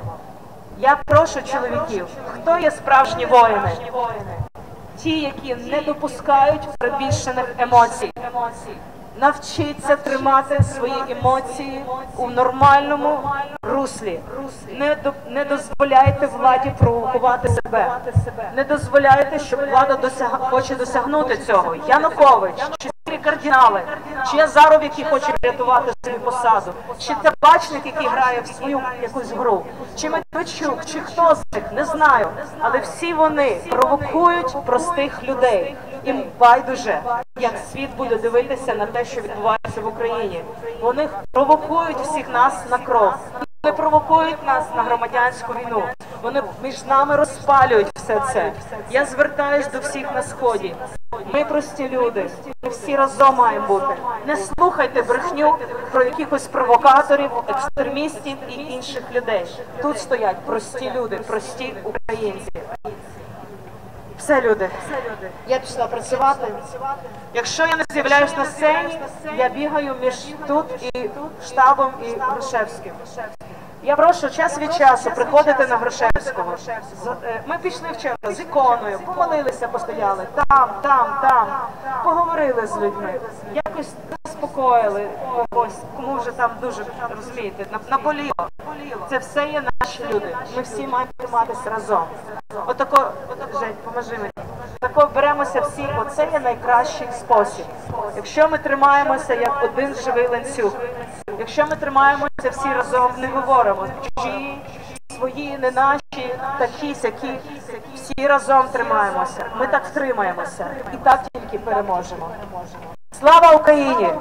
Я прошу чоловіків, хто є справжні воїни? Ті, які не допускають перебільшених емоцій. Навчіться тримати свої емоції у нормальному руслі. Не, до, не дозволяйте владі провокувати себе. Не дозволяйте, щоб влада досяг, хоче досягнути цього. Янукович, чи сірі кардинали, чи Азаров, який хоче врятувати свою посаду, чи Табачник, який грає в свою якусь гру, чи Медведчук, чи хто з них, не знаю. Але всі вони провокують простих людей. Їм байдуже, як світ буде дивитися на те, що відбувається в Україні. Вони провокують всіх нас на кров. Вони провокують нас на громадянську війну. Вони між нами розпалюють все це. Я звертаюсь до всіх на Сході. Ми прості люди, ми всі разом маємо бути. Не слухайте брехню про якихось провокаторів, екстремістів і інших людей. Тут стоять прості люди, прості українці. Все, люди, я пішла працювати. Якщо я не з'являюсь на сцені, я бігаю між тут і штабом і Грушевським. Я прошу час від часу приходити на Грушевського. Ми пішли вчора з іконою, помолилися, постояли там, там, там, поговорили з людьми, якось заспокоїли когось, кому вже там дуже, розумієте, наболіло. Це все є наші люди. Ми всі маємо триматися разом. Отако, Жень, поможи мені. Тако беремося всі, оце є найкращий спосіб. Якщо ми тримаємося як один живий ланцюг, якщо ми тримаємося всі разом, не говоримо, чужі, свої, не наші, такі, сякі, всі разом тримаємося. Ми так втримаємося і так тільки переможемо. Слава Україні!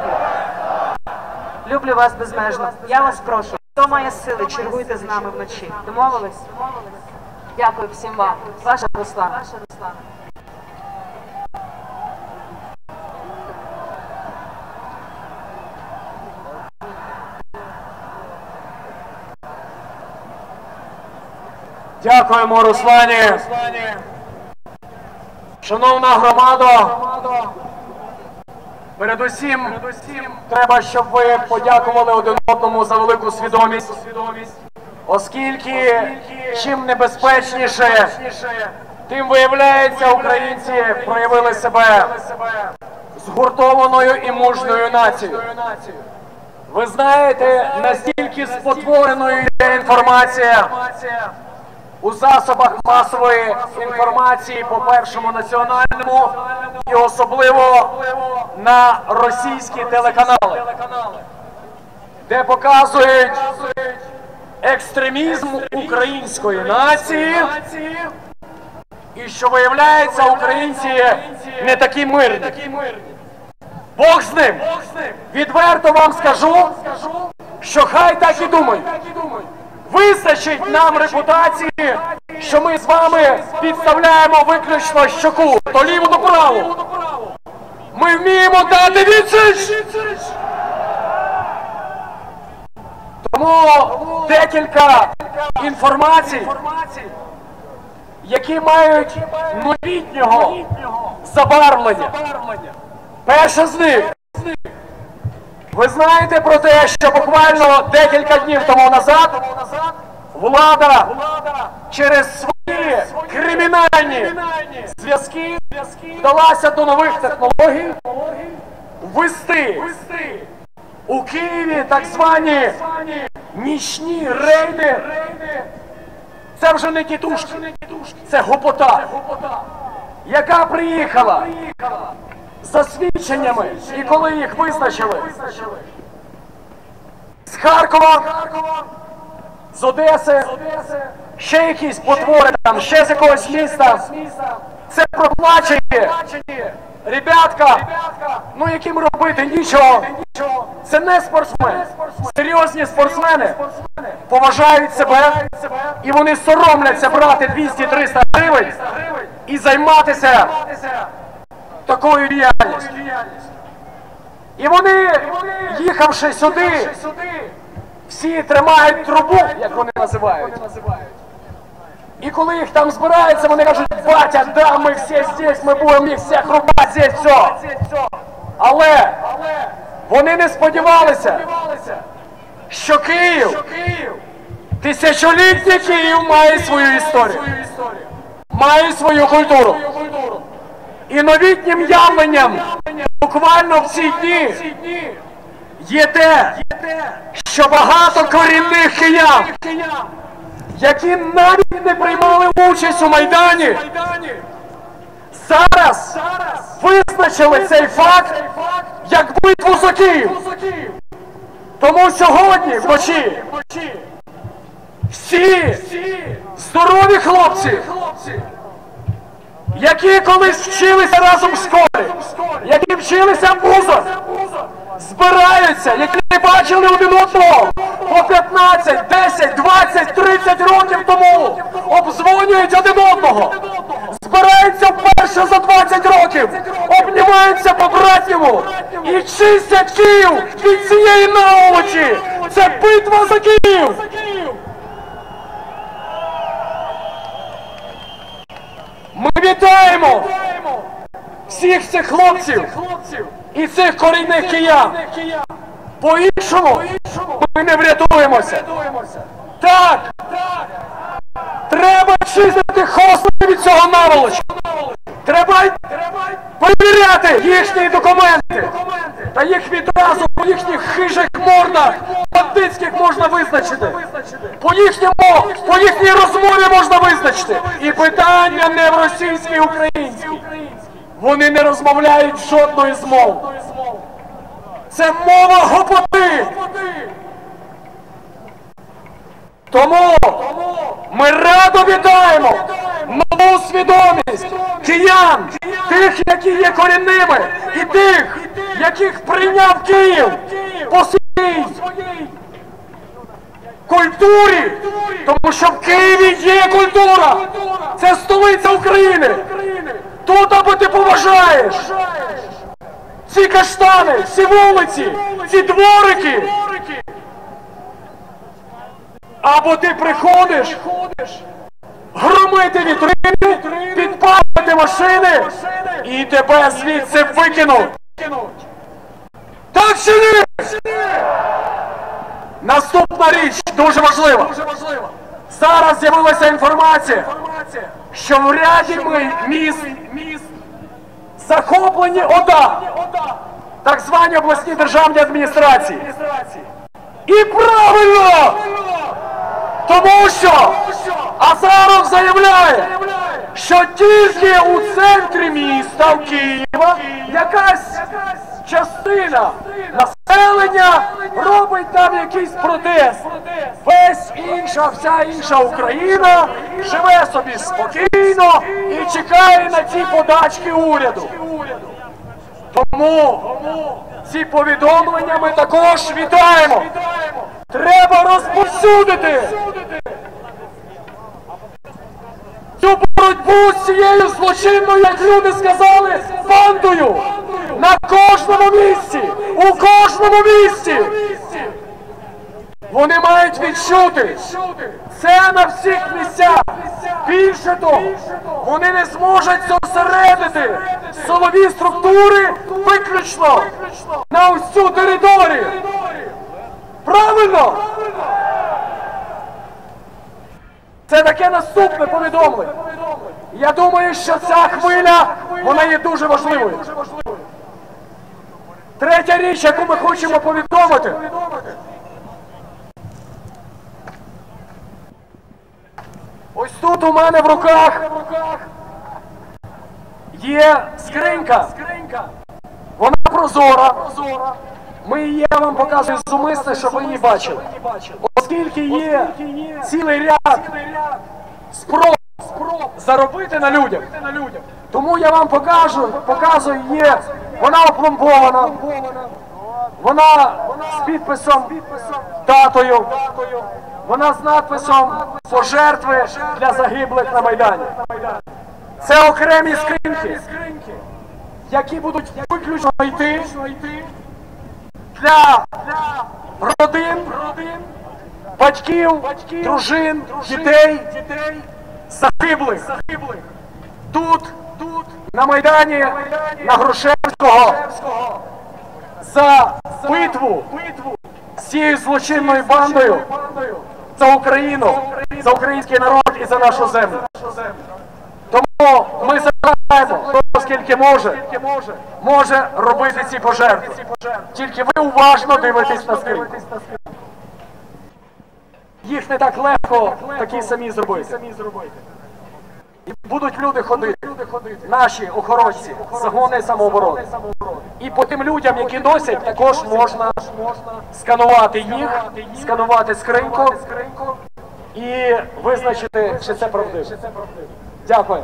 Люблю вас безмежно. Я вас прошу, хто має сили, чергуйте з нами вночі. Домовились? Дякую всім вам. Ваша Руслан. Дякуємо, Руслані. Шановна громада, передусім треба, щоб ви подякували один одному за велику свідомість, оскільки чим небезпечніше, тим, виявляється, українці проявили себе згуртованою і мужньою нацією. Ви знаєте, настільки спотвореною є інформація у засобах масової інформації по Першому національному і особливо на російські телеканали, де показують екстремізм української нації і що, виявляється, українці не такі мирні. Бог з ним! Відверто вам скажу, що хай так і думають. Вистачить нам репутації, що ми з вами підставляємо виключно щоку, то ліву, то праву. Ми вміємо дати відсіч! Тому декілька інформацій, які мають новітнього забарвлення. Перше з них. Ви знаєте про те, що буквально декілька днів тому назад влада через свої кримінальні зв'язки вдалася до нових технологій ввести у Києві так звані нічні рейди. Це вже не тітушки, це гопота, яка приїхала за свідченнями, і коли їх визначили з Харкова, з Одеси, ще якісь потвори там, ще з якогось міста, це проплачені ребятка, ну яким робити нічого. Це не спортсмени. Серйозні спортсмени поважають себе і вони соромляться брати двісті-триста гривень і займатися такою діяльністю. І вони, їхавши сюди, всі тримають трубу, як вони називають. І коли їх там збираються, вони кажуть: батя, да, ми всі здесь, ми будемо їх всіх рубати, здесь все. Але вони не сподівалися, що Київ, тисячолітній Київ має свою історію, має свою культуру. І новітнім явленням буквально в ці дні є те, що багато корінних киян, які навіть не приймали участь у Майдані, зараз визначили цей факт як битву за Київ. Тому сьогодні вночі всі здорові хлопці, які колись вчилися разом в школі, які вчилися вузах, збираються, які не бачили один одного по п'ятнадцять п'ятнадцять, десять, двадцять, тридцять років тому обдзвонюють один одного, збираються вперше за двадцять років, обнімаються по-братньому і чистять Київ від цієї наволочі. Це битва за Київ! Ми вітаємо всіх цих хлопців і цих корінних киян. По-іншому ми не врятуємося. Так, треба чистити хвости від цього наволочу. Треба перевіряти їхні документи. Та їх відразу по їхніх хижих мордах бандитських можна визначити. По їхньому, по їхній розмові можна визначити. І питання не в російській, українській. Вони не розмовляють жодної з мов. Це мова гопоти. Тому ми радо вітаємо нову свідомість киян, тих, які є корінними, і тих, яких прийняв Київ по своїй культурі, тому що в Києві є культура, це столиця України. Тут або ти поважаєш ці каштани, ці вулиці, ці дворики, або ти приходиш громити вітрини, підпалити машини і тебе звідси викинуть. Так чи ні? Наступна річ дуже важлива. Зараз з'явилася інформація, що в ряді міст захоплені ОДА, так звані обласні державні адміністрації. І правильно! Тому що Азаров заявляє, що тільки у центрі міста, в Києва, якась частина населення робить там якийсь протест. Весь інша, вся інша Україна живе собі спокійно і чекає на ці подачки уряду. Тому ці повідомлення ми також вітаємо. Треба розповсюдити цю боротьбу з цією злочинною, як люди сказали, бандою. На кожному місці, у кожному місці. Вони мають відчути це на всіх місцях. Більше того, вони не зможуть зосередити силові структури виключно на ось цю територію. Правильно? Це таке наступне повідомлення. Я думаю, що ця хвиля, вона є дуже важливою. Третя річ, яку ми хочемо повідомити. Ось тут у мене в руках є скринька. Вона прозора. Ми її, я вам показую зумисне, щоб ви її бачили. Оскільки є цілий ряд спроб заробити на людях. Тому я вам покажу, показую, є, вона опломбована, вона з підписом, датою, вона з надписом «Пожертви для загиблих на Майдані». Це окремі скриньки, які будуть виключно йти для родин, батьків, дружин, дітей, загиблих. Тут, на Майдані, на Грушевського, за битву з цією злочинною бандою за Україну, за український народ і за нашу землю. Тому ми закликаємо, хто скільки може, може робити ці пожертви. Тільки ви уважно дивитесь на скриньку. Їх не так легко такі самі зробити. І будуть люди ходити, наші охоронці, загони самооборони. І по тим людям, які носять, також можна сканувати їх, сканувати скриньку і визначити, чи це правдиво. Дякую.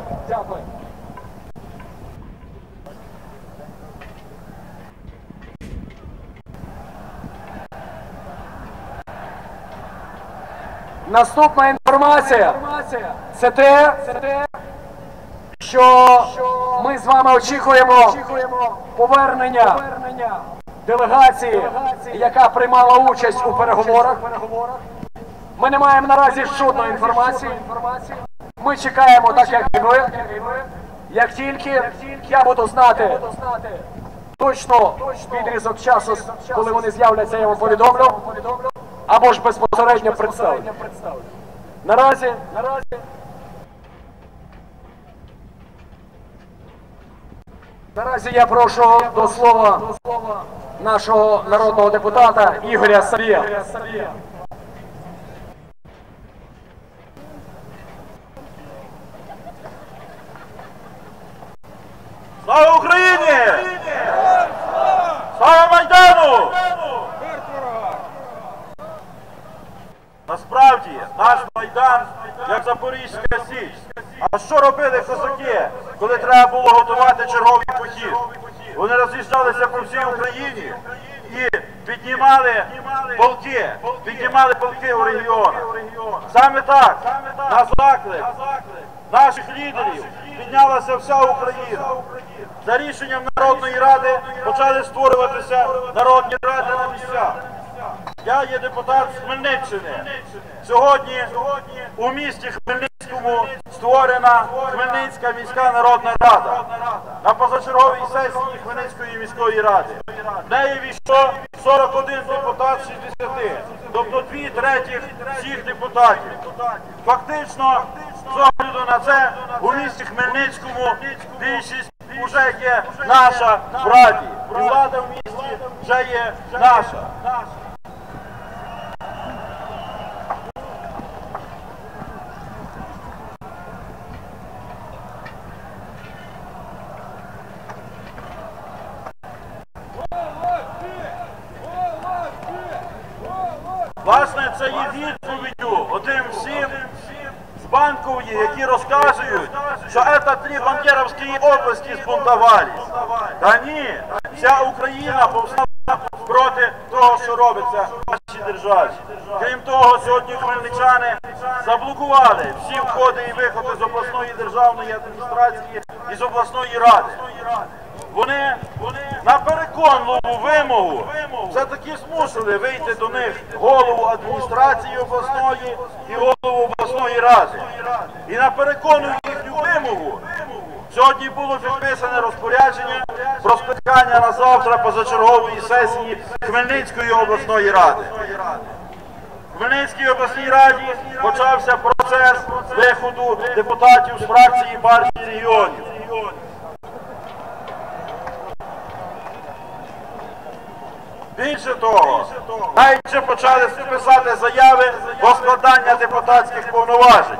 Наступна інформація – це те, що ми з вами очікуємо повернення делегації, яка приймала участь у переговорах. Ми не маємо наразі жодної інформації. Ми чекаємо так, як і ви. Як тільки я буду знати точно відрізок часу, коли вони з'являться, я вам повідомлю, або ж безпосередньо представлю. Наразі, наразі я прошу до слова нашого народного депутата Ігоря Савія. Слава Україні! Слава Майдану! Насправді, наш Майдан, як Запорізька Січ. А що робили козаки, коли треба було готувати черговий похід? Вони роз'їжджалися по всій Україні і піднімали полки, піднімали полки у регіонах. Саме так, на заклик наших лідерів піднялася вся Україна. За рішенням Народної Ради почали створюватися народні ради на місцях. Я є депутат з Хмельниччини. Сьогодні у місті Хмельницькому створена Хмельницька міська народна рада на позачерговій сесії Хмельницької міської ради. В неї війшло сорок один депутат з шістдесяти, тобто дві третіх всіх депутатів. Фактично, з огляду на це, у місті Хмельницькому більшість вже є наша в раді. І влада в місті вже є наша. Власне, це є відповіддю отим всім з Банкової, які розказують, що це три бандеровські області збунтувались. Та ні, вся Україна повстала проти того, що робиться в нашій державі. Крім того, сьогодні хмельничани заблокували всі входи і виходи з обласної державної адміністрації і з обласної ради. Вони на переконливу вимогу все-таки змусили вийти до них голову адміністрації обласної і голову обласної ради. І на переконливу їхню вимогу сьогодні було підписане розпорядження про скликання на завтра позачергової сесії Хмельницької обласної ради. В Хмельницькій обласній раді почався процес виходу депутатів з фракції партії регіонів. Більше того, навіть вже почали писати заяви про складання депутатських повноважень.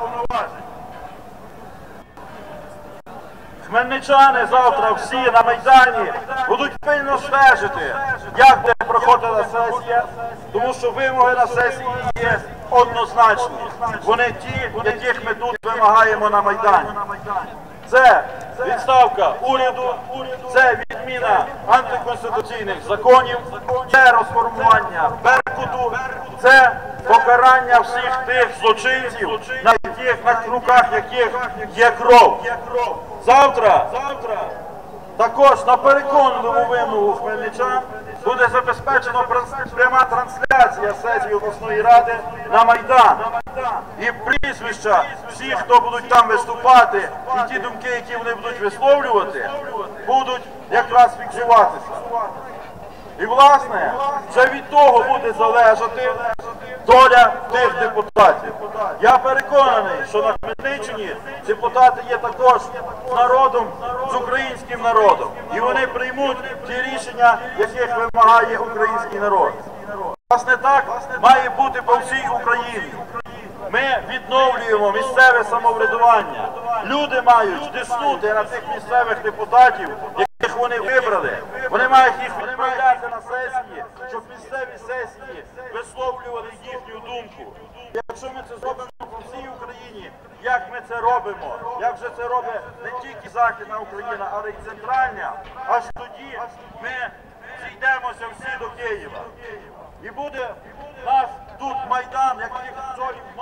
Хмельничани завтра всі на Майдані будуть пильно стежити, як буде проходила сесія, тому що вимоги на сесії є однозначні. Вони ті, яких ми тут вимагаємо на Майдані. Це відставка уряду, це відміна антиконституційних законів, це розформування Беркуту, це покарання всіх тих злочинців, на яких, на руках яких є кров. Завтра, також на переконливу вимогу хмельничан буде забезпечено пряма трансляція сесії обласної ради на Майдан. І прізвища всіх, хто будуть там виступати, і ті думки, які вони будуть висловлювати, будуть якраз фіксуватися. І, власне, вже від того буде залежати доля тих депутатів. Я переконаний, що на Хмельниччині депутати є також з народом, з українським народом. І вони приймуть ті рішення, яких вимагає український народ. Власне, так має бути по всій Україні. Ми відновлюємо місцеве самоврядування. Люди мають тиснути на тих місцевих депутатів, яких вони вибрали. Вони мають їх відправляти на сесії, щоб місцеві сесії висловлювали їхню думку. Якщо ми це зробимо по всій Україні, як ми це робимо, як вже це робить не тільки Західна Україна, але й Центральна, аж тоді ми зійдемося всі до Києва. І буде наш тут Майдан, який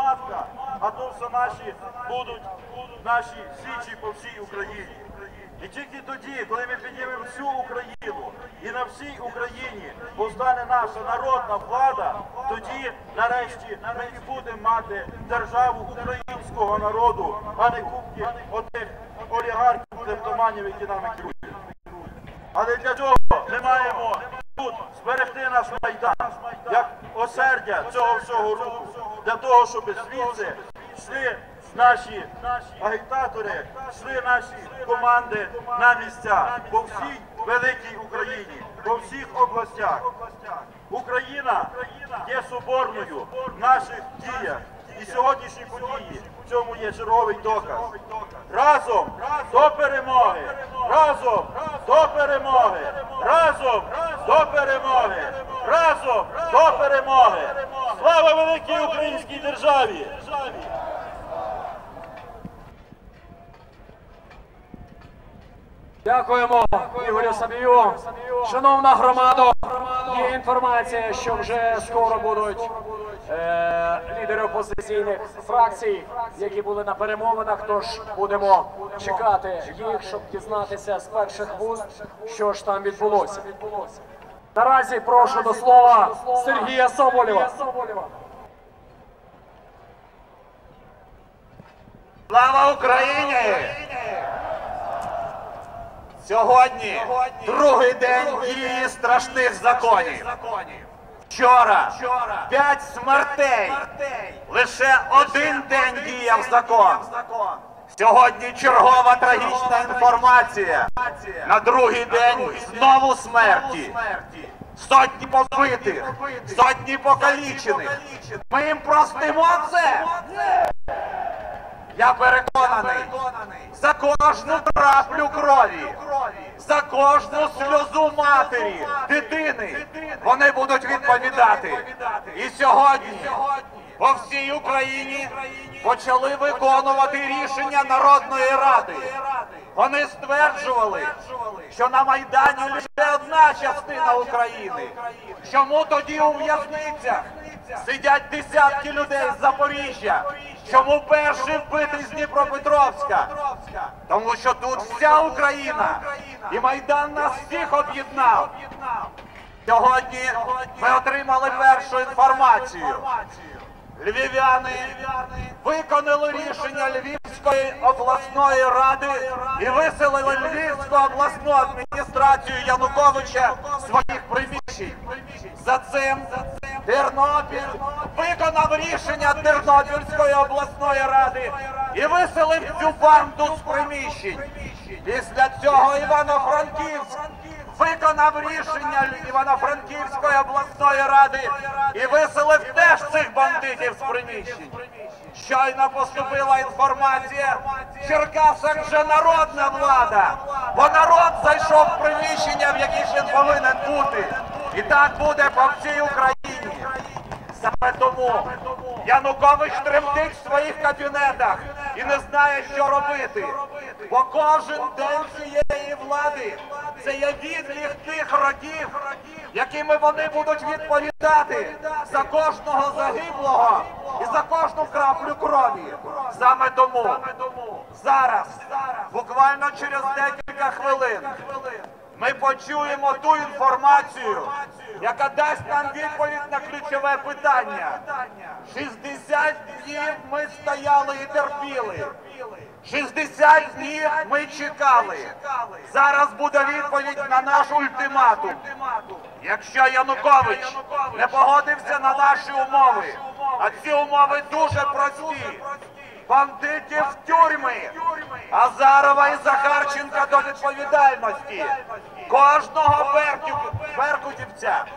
маска, а то все наші будуть наші січі по всій Україні. І тільки тоді, коли ми піднімемо всю Україну і на всій Україні повстане наша народна влада, тоді нарешті ми і будемо мати державу українського народу, а не купки отих олігархів, клептоманів, які нами керують. Але для цього ми маємо тут зберегти наш Майдан, як осердя цього всього руху, для того, щоб звідси йшли наші агітатори, йшли наші команди на місця по всій великій Україні, по всіх областях. Україна є соборною в наших діях. І сьогоднішні події в цьому є черговий доказ. Разом до перемоги! Разом до перемоги! Разом до перемоги! Разом до перемоги! Слава великій українській державі! Дякуємо Ігорю Собію. Шановна громада, є інформація, що вже скоро будуть е, лідери опозиційних фракцій, які були на перемовинах, тож будемо чекати їх, щоб дізнатися з перших вуст, що ж там відбулося. Наразі прошу до слова Сергія Соболєва. Слава Україні! Сьогодні другий день дії страшних законів. Вчора п'ять смертей. Лише один день діяв закон. Сьогодні чергова трагічна інформація. На другий день знову смерті. Сотні побитих, сотні покалічених. Ми їм простимо це? Я переконаний, за кожну краплю крові, за кожну сльозу матері, дитини, вони будуть відповідати. І сьогодні по всій Україні почали виконувати рішення Народної Ради. Вони стверджували, що на Майдані лише одна частина України. Чому тоді у в'язницях сидять десятки людей з Запоріжжя? Чому перший вбитий з Дніпропетровська? Тому що тут вся Україна і Майдан нас всіх об'єднав. Сьогодні ми отримали першу інформацію. Львів'яни виконали рішення Львівської обласної ради і виселили Львівську обласну адміністрацію Януковича з своїх приміщень. За цим Тернопіль виконав рішення Тернопільської обласної ради і виселив цю банду з приміщень. Після цього Івано-Франківськ виконав рішення Івано-Франківської обласної ради і виселив теж цих бандитів з приміщень. Щойно поступила інформація, в Черкасах вже народна влада, бо народ зайшов в приміщення, в яких він повинен бути. І так буде по всій Україні. Саме тому Янукович тремтить в своїх кабінетах і не знає, що робити. Бо кожен день цієї влади – це є відлік тих років, якими вони будуть відповідати за кожного загиблого і за кожну краплю крові. Саме тому зараз, буквально через декілька хвилин, ми почуємо ту інформацію, яка дасть нам відповідь на ключове питання. шістдесят днів ми стояли і терпіли. шістдесят днів ми чекали. Зараз буде відповідь на наш ультиматум. Якщо Янукович не погодився на наші умови, а ці умови дуже прості, бандитів в тюрми, Азарова і Захарченка до відповідальності, кожного беркутівця,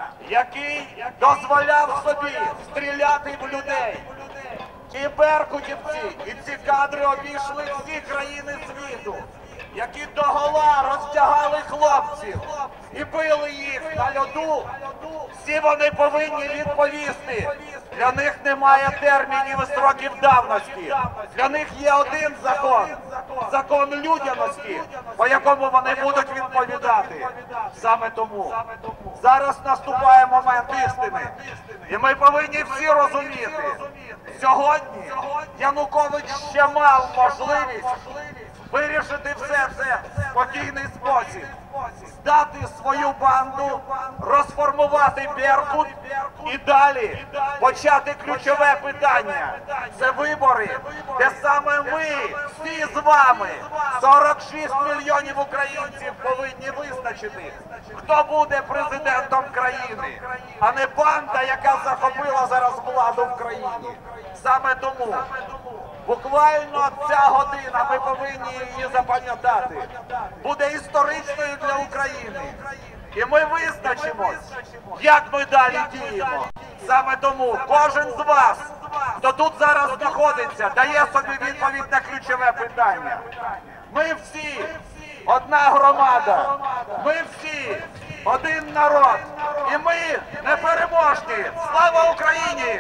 який дозволяв собі стріляти в людей. Ті беркутівці і ці кадри обійшли всі країни світу, які догола роздягали хлопців і били їх на льоду. Всі вони повинні відповісти Для них немає термінів і строків давності. Для них є один закон. Закон людяності, по якому вони будуть відповідати. Саме тому зараз наступає момент істини. І ми повинні всі розуміти, сьогодні Янукович ще мав можливість вирішити все це в спокійний спосіб, здати свою банду, розформувати Беркут і далі почати ключове питання. Це вибори, де саме ми, всі з вами, сорок шість мільйонів українців, повинні визначити, хто буде президентом країни, а не банда, яка захопила зараз владу в країні. Саме тому буквально ця година, ми повинні її запам'ятати, буде історичною для України. І ми визначимось, як ми далі діємо. Саме тому кожен з вас, хто тут зараз знаходиться, дає собі відповідь на ключове питання. Ми всі одна громада, ми всі один народ, і ми непереможні. Слава Україні!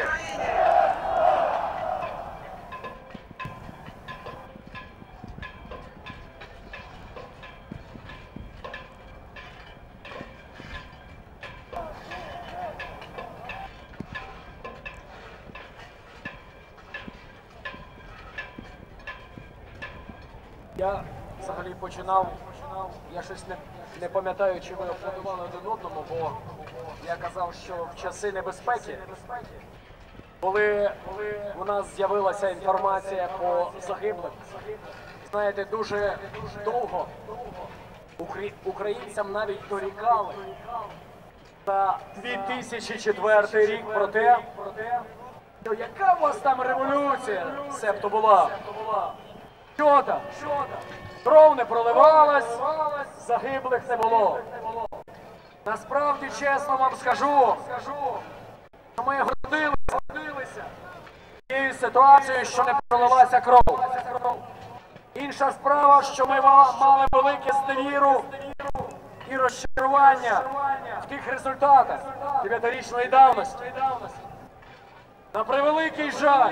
Я взагалі починав, я щось не, не пам'ятаю, чи ми аплодували один одному, бо я казав, що в часи небезпеки, коли у нас з'явилася інформація по загиблих, знаєте, дуже довго українцям навіть дорікали за дві тисячі четвертий рік про те, що яка у вас там революція, себто була. Що там? Кров не проливалась, загиблих не було. Насправді, чесно вам скажу, що ми гордилися тією ситуацією, що не пролилася кров. Інша справа, що ми мали велике зневіру і розчарування в тих результатах дев'ятирічної давності. На превеликий жаль,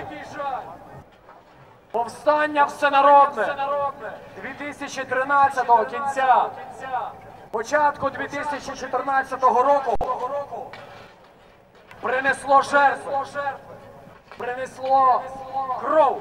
повстання всенародне дві тисячі тринадцятого кінця, початку дві тисячі чотирнадцятого року принесло жертви, принесло кров.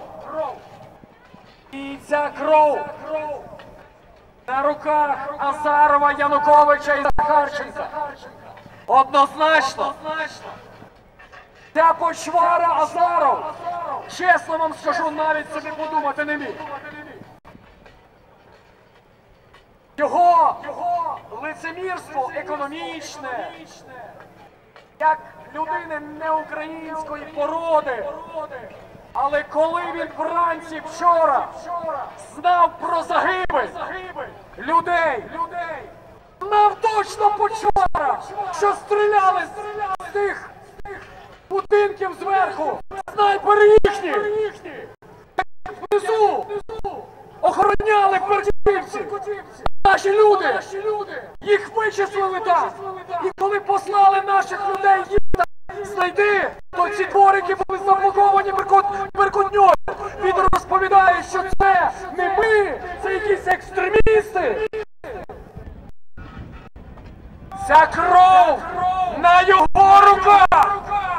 І ця кров на руках Азарова, Януковича і Захарченка. Однозначно, ця почвара Азаров, чесно вам скажу, навіть собі подумати не міг. Його лицемірство економічне, як людини неукраїнської породи, але коли він вранці вчора знав про загибель людей, знав точно почвара, що стріляли з тих будинків зверху, снайпери їхні, внизу охороняли квартирівці, наші люди, їх вичислили там, і коли послали наших людей їх знайти, то ці дворики були заблоковані беркутньою. Він розповідає, що це не ми, це якісь екстремісти. Ця кров на його руках.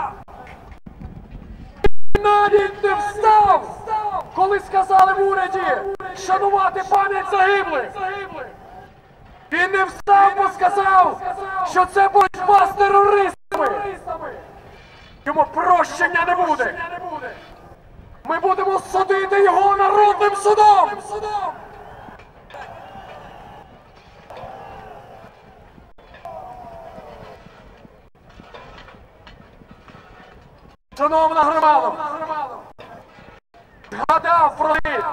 Він навіть не встав, коли сказали в уряді шанувати пам'ять загиблих. Він не встав, бо сказав, що це боротьба з терористами. Йому прощення не буде. Ми будемо судити його народним судом. Шановна громада, згадав про них.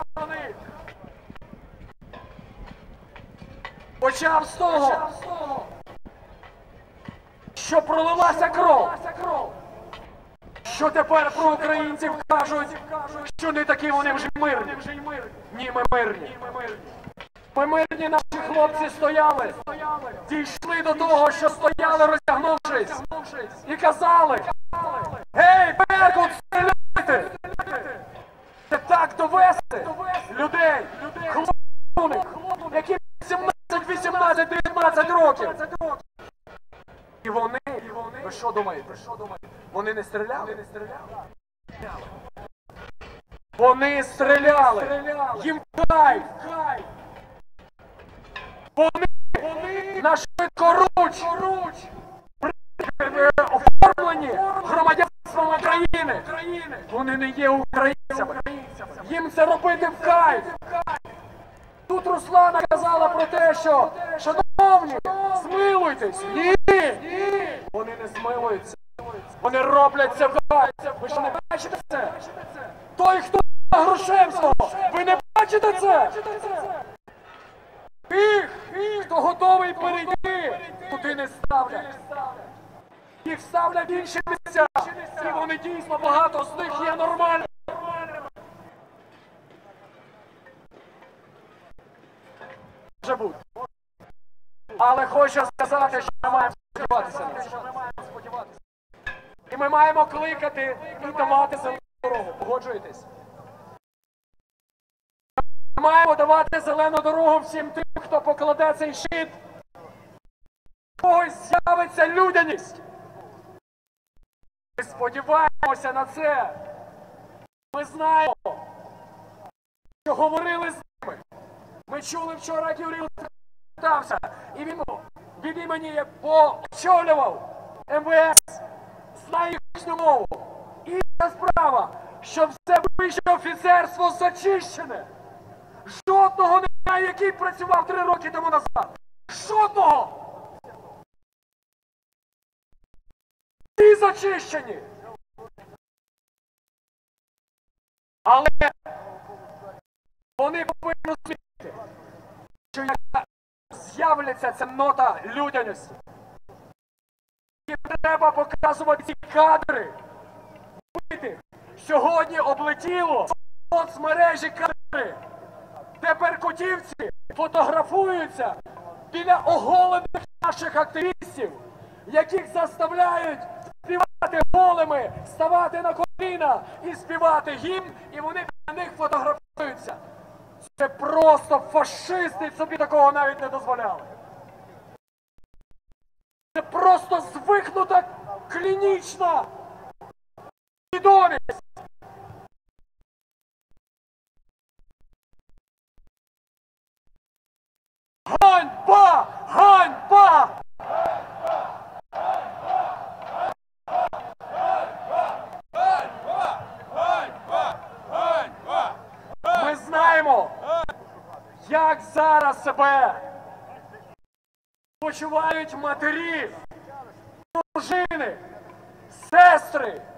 Почав з того, що пролилася кров. Що тепер про українців кажуть, що не такі вони вже мирні. Ні, ми мирні. Ми мирні, наші хлопці стояли, дійшли до того, що стояли, розтягнувшись, і казали, Гей, Беркут, стріляйте! Це так довести людей, хлопців, які сімнадцять, вісімнадцять, дев'ятнадцять років. І вони, ви що думаєте? Вони не стріляли? Вони стріляли! Їм кайф! Вони на швидкоруч оформлені громадянством України. Вони не є українцями. Їм це робити в кайф. Тут Руслана казала про те, що, шановні, змилуйтесь. Ні! Вони не змилуються. Вони роблять це в кайф. Ви що не бачите це? Той, хто на Грушевського, ви не бачите це? Тих, хто готовий перейти, туди не ставлять. Їх ставлять в інші місця. І вони дійсно, багато з них є нормальними. Може бути. Але хочу сказати, що ми маємо сподіватися на це. І ми маємо кликати і давати зелену дорогу. Погоджуєтесь? Ми маємо давати зелену дорогу всім тим, хто покладе цей щит. Когось з'явиться людяність. Ми сподіваємося на це. Ми знаємо, що говорили з ними. Ми чули вчора, як Юрій звертався, і він від імені поочолював ем ве ес, знає їхню мову. Інша справа, що все вище офіцерство зачищене. Жодного немає, який працював три роки тому назад. Жодного! Всі зачищені. Але вони повинні розуміти, що як з'являться ця нота людяності, і треба показувати ці кадри. Сьогодні облетіло соцмережі кадри, де беркутівці фотографуються біля оголених наших активістів, яких заставляють співати голими, ставати на коліна і співати гімн, і вони на них фотографуються. Це просто фашисти собі такого навіть не дозволяли. Це просто звикнута клінічна свідомість. Ганьба! Ганьба! Ми знаємо, як зараз себе почувають матері, дружини, сестри,